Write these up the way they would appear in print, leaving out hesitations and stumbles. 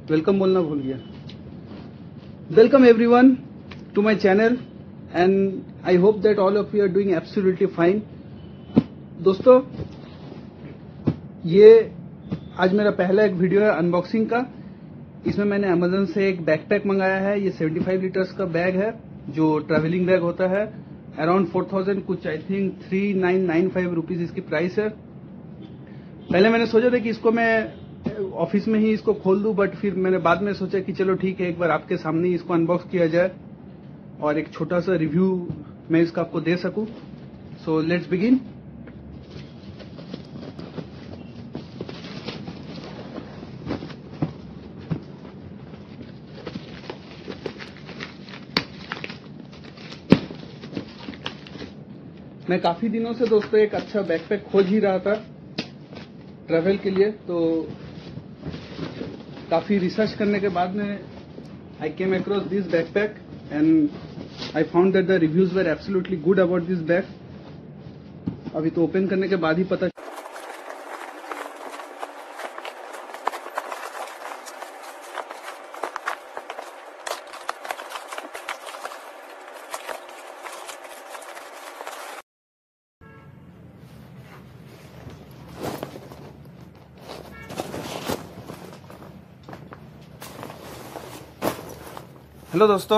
Welcome बोलना भूल गया। Welcome everyone to my channel and I hope that all of you are doing absolutely fine. दोस्तों, ये आज मेरा पहला एक वीडियो है अनबॉक्सिंग का। इसमें मैंने अमेजन से एक बैकपैक मंगाया है। ये 75 लीटर्स का बैग है जो ट्रैवलिंग बैग होता है। अराउंड 4000 कुछ आई थिंक 3995 रुपीज इसकी प्राइस है। पहले मैंने सोचा था कि इसको मैं ऑफिस में ही इसको खोल दूं, बट फिर मैंने बाद में सोचा कि चलो ठीक है, एक बार आपके सामने ही इसको अनबॉक्स किया जाए और एक छोटा सा रिव्यू मैं इसका आपको दे सकूं। So let's begin. मैं काफी दिनों से दोस्तों एक अच्छा बैकपैक खोज ही रहा था ट्रैवल के लिए, तो काफी रिसर्च करने के बाद में I came across this backpack and I found that the reviews were absolutely good about this bag. अभी तो ओपन करने के बाद ही पता। हेलो दोस्तों,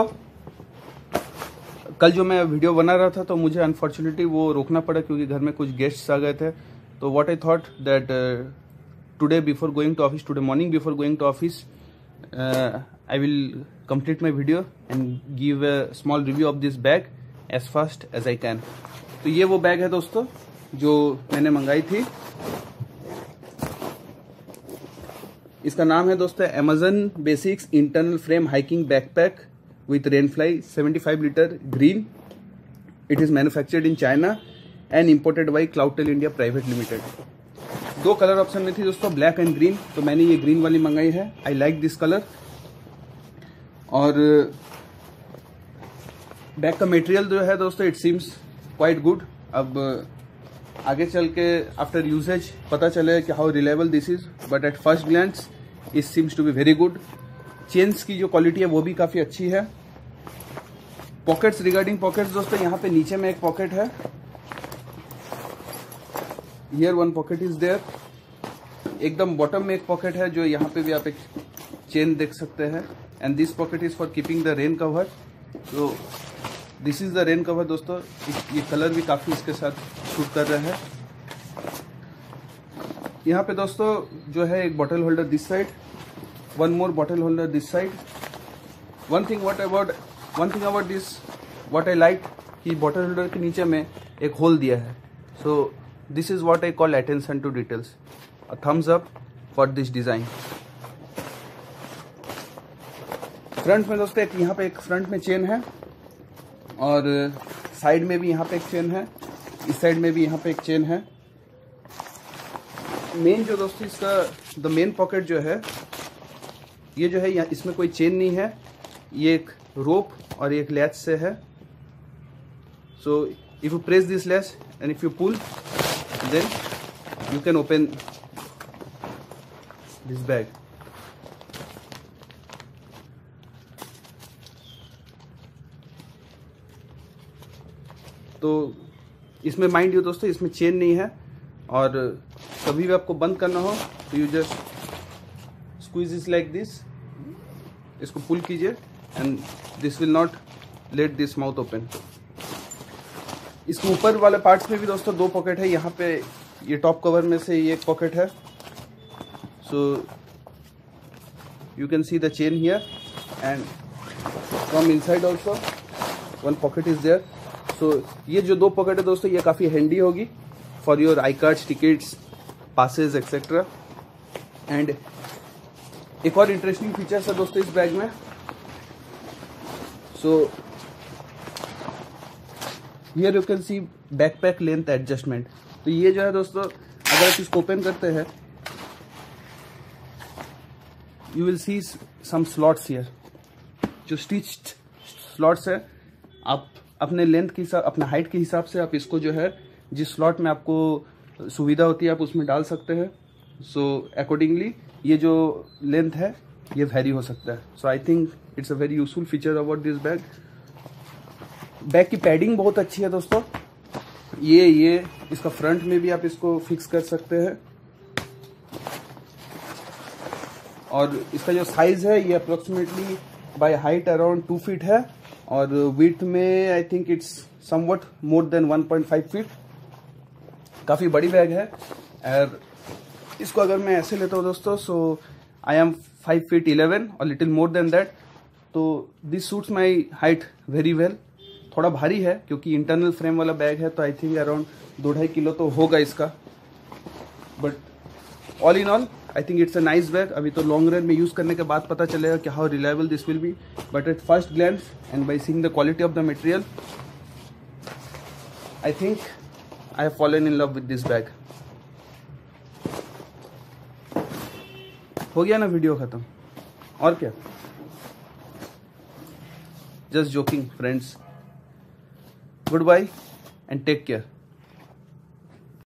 कल जो मैं वीडियो बना रहा था तो मुझे अनफॉर्चुनेटली वो रोकना पड़ा क्योंकि घर में कुछ गेस्ट्स आ गए थे। तो what I thought that today before going to office, today morning before going to office, I will complete my video and give a small review of this bag as fast as I can. तो ये वो bag है दोस्तों जो मैंने मंगाई थी। इसका नाम है दोस्तों Amazon Basics internal frame hiking backpack with rainfly 75 litre green. It is manufactured in China and imported by Cloudtail India private limited. दो कलर ऑप्शन में थी दोस्तों, ब्लैक एंड ग्रीन, तो मैंने ये ग्रीन वाली मंगाई है। I like this colour. और बैग का मटेरियल जो है दोस्तों इट सीम्स क्वाइट गुड। अब आगे चल के आफ्टर यूजेज पता चले कि how reliable this is, but at first glance it seems to be very good. Chains की जो क्वालिटी है वो भी काफी अच्छी है। पॉकेट्स, रिगार्डिंग पॉकेट्स दोस्तों, यहाँ पे नीचे में एक पॉकेट है। Here one pocket is there. एकदम बॉटम में एक पॉकेट है जो यहाँ पे भी आप एक चेन देख सकते हैं। And this pocket is for keeping the rain cover. तो this is the rain cover दोस्तों। ये कलर भी काफी इसके साथ शूट कर रहा है। यहाँ पे दोस्तों जो है एक bottle holder this side, one more bottle holder this side. One thing about this what I like कि बॉटल होल्डर के नीचे में एक होल दिया है। So this is what I call attention to details. A thumbs up for this design. Front में दोस्तों एक यहाँ पे एक फ्रंट में चेन है और साइड में भी यहाँ पे एक चेन है, इस साइड में भी यहाँ पे एक चेन है। मेन जो दोस्तों इसका द मेन पॉकेट जो है ये जो है इसमें कोई चेन नहीं है, ये एक रोप और एक लैच से है। So if you press this latch and if you pull then you can open this bag. तो इसमें माइंड यू दोस्तों इसमें चेन नहीं है और कभी भी आपको बंद करना हो तो you just squeeze is like this, इसको पुल कीजिए and this will not let this mouth open. इसके ऊपर वाले पार्ट्स में भी दोस्तों दो पॉकेट है। यहाँ पे ये टॉप कवर में से ये एक पॉकेट है। So you can see the chain here and from inside also one pocket is there. So ये जो दो पॉकेट है दोस्तों ये काफी हैंडी होगी for your I cards, tickets, passes etcetera. And एक और इंटरेस्टिंग फीचर्स है दोस्तों इस बैग में। So here you can see backpack length adjustment. तो ये जो है दोस्तों अगर आप इसको ओपन करते हैं you will see some slots here, जो स्टिच्ड स्लॉट्स है। आप अपने लेंथ के हिसाब, अपने हाइट के हिसाब से आप इसको जो है जिस स्लॉट में आपको सुविधा होती है आप उसमें डाल सकते हैं। सो अकॉर्डिंगली ये जो लेंथ है ये वेरी हो सकता है। So I think it's a very useful feature about this bag. Bag की पैडिंग बहुत अच्छी है दोस्तों। ये इसका फ्रंट में भी आप इसको फिक्स कर सकते हैं, और इसका जो साइज है ये approximately by height around 2 feet है, और विड्थ में I think it's somewhat more than 1.5 feet. काफ़ी बड़ी बैग है। और इसको अगर मैं ऐसे लेता हूँ दोस्तों, सो आई एम 5 feet 11 और लिटिल मोर देन दैट, तो this suits my height very well. थोड़ा भारी है क्योंकि इंटरनल फ्रेम वाला बैग है, तो आई थिंक अराउंड 2-2.5 किलो तो होगा इसका, but all in all I think it's a nice bag. अभी तो लॉन्ग रन में यूज़ करने के बाद पता चलेगा कि how reliable this will be, but at first glance and by seeing the quality of the material I think I have fallen in love with this bag. हो गया ना वीडियो खत्म, और क्या। Just joking friends. Goodbye and take care.